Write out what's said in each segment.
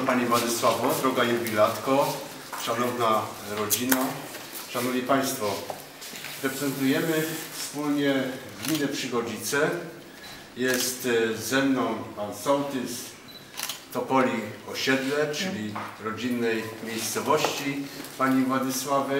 Pani Władysławo, droga jubilatko, szanowna rodzino, szanowni państwo, reprezentujemy wspólnie gminę Przygodzice. Jest ze mną pan sołtys Topoli Osiedle, czyli rodzinnej miejscowości pani Władysławy.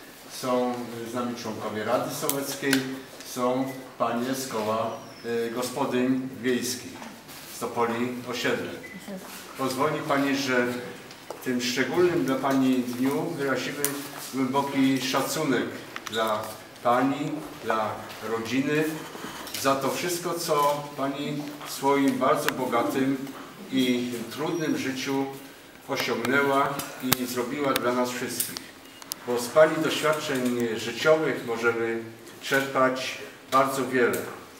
Są z nami członkowie Rady Sołeckiej, są panie z koła gospodyń wiejskich z Topoli Osiedle. Pozwoli pani, że w tym szczególnym dla pani dniu wyrazimy głęboki szacunek dla pani, dla rodziny, za to wszystko, co pani w swoim bardzo bogatym i trudnym życiu osiągnęła i zrobiła dla nas wszystkich. Bo z pani doświadczeń życiowych możemy czerpać bardzo wiele.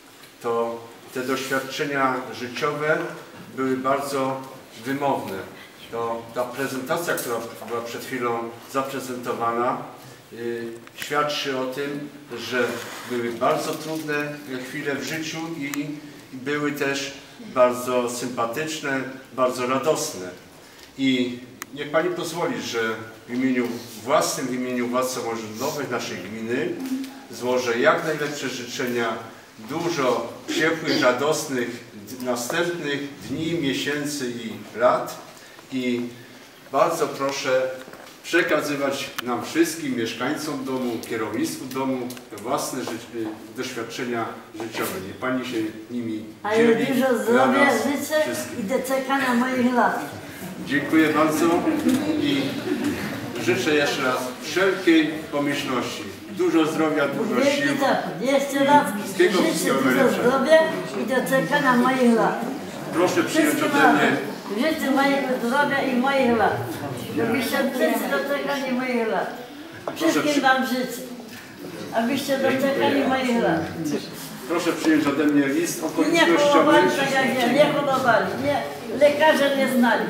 To te doświadczenia życiowe były bardzo wymowne. To ta prezentacja, która była przed chwilą zaprezentowana, świadczy o tym, że były bardzo trudne chwile w życiu i były też bardzo sympatyczne, bardzo radosne. I niech pani pozwoli, że w imieniu własnym, w imieniu władz samorządowych naszej gminy złożę jak najlepsze życzenia, dużo ciepłych, radosnych, następnych dni, miesięcy i lat. I bardzo proszę przekazywać nam wszystkim, mieszkańcom domu, kierownictwu domu, własne doświadczenia życiowe. Niech pani się nimi dzieli. A ja dużo zdrowia życzę i doczekania moich lat. Dziękuję bardzo i życzę jeszcze raz wszelkiej pomyślności. Dużo zdrowia, dużo sił. Jeszcze raz życzę dużo zdrowia i doczekania moich lat. Proszę przyjąć ode mnie. Życzę mojego zdrowia i moich lat. Żebyście wszyscy doczekali moich lat. Wszystkim wam życzę, abyście doczekali moich lat. Proszę przyjąć ode mnie list Nie okolicznościowy. chorowali tak jak ja, nie chorowali, nie, lekarze nie znali.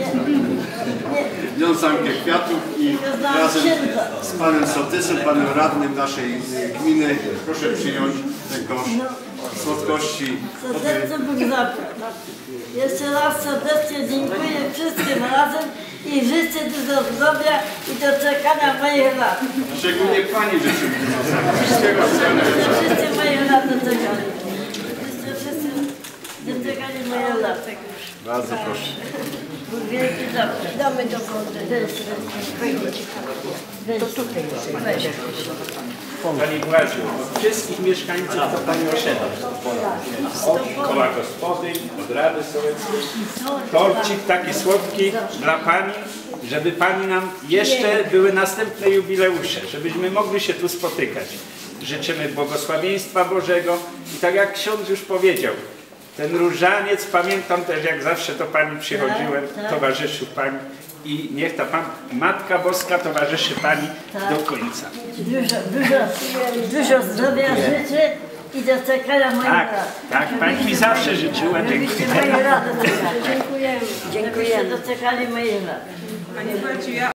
Wiązankę kwiatów i razem z panem sołtysem, panem radnym naszej gminy proszę przyjąć ten kosz słodkości. Serdecznie Bóg zapłać. Jeszcze raz serdecznie dziękuję wszystkim razem i życzę dużo zdrowia i doczekania moich lat. Szczególnie pani życzę dużo zdrowia. Wszystkiego najlepszego. Wszyscy moje lat doczekali. Wszyscy doczekali moje lat. Bardzo proszę. Bóg wielki zapłać. Damy do wody. To tutaj jest. Pani Władziu, od wszystkich mieszkańców to Pani Osiedla. Od koła gospodyń, od Rady Sołeckiej. Torcik taki słodki dla Pani, żeby Pani nam jeszcze były następne jubileusze, żebyśmy mogli się tu spotykać. Życzymy błogosławieństwa Bożego i tak jak ksiądz już powiedział, ten różaniec, pamiętam też jak zawsze do Pani przychodziłem, towarzyszył Pani. I niech ta Matka Boska towarzyszy Pani do końca. Dużo zdrowia życzę i doczekania moich lat. Tak, Pani mi zawsze życzyła. Żebyście moje lat doczekali. Dziękujemy. Żebyście doczekali moich lat.